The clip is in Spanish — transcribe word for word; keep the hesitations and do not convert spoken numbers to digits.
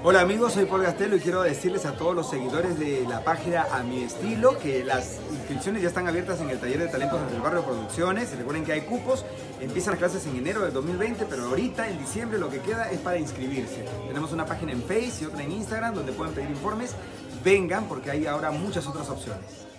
Hola amigos, soy Paul Gastelo y quiero decirles a todos los seguidores de la página A Mi Estilo que las inscripciones ya están abiertas en el taller de talentos del barrio Producciones. Recuerden que hay cupos, empiezan las clases en enero del dos mil veinte, pero ahorita en diciembre lo que queda es para inscribirse. Tenemos una página en Facebook y otra en Instagram donde pueden pedir informes. Vengan porque hay ahora muchas otras opciones.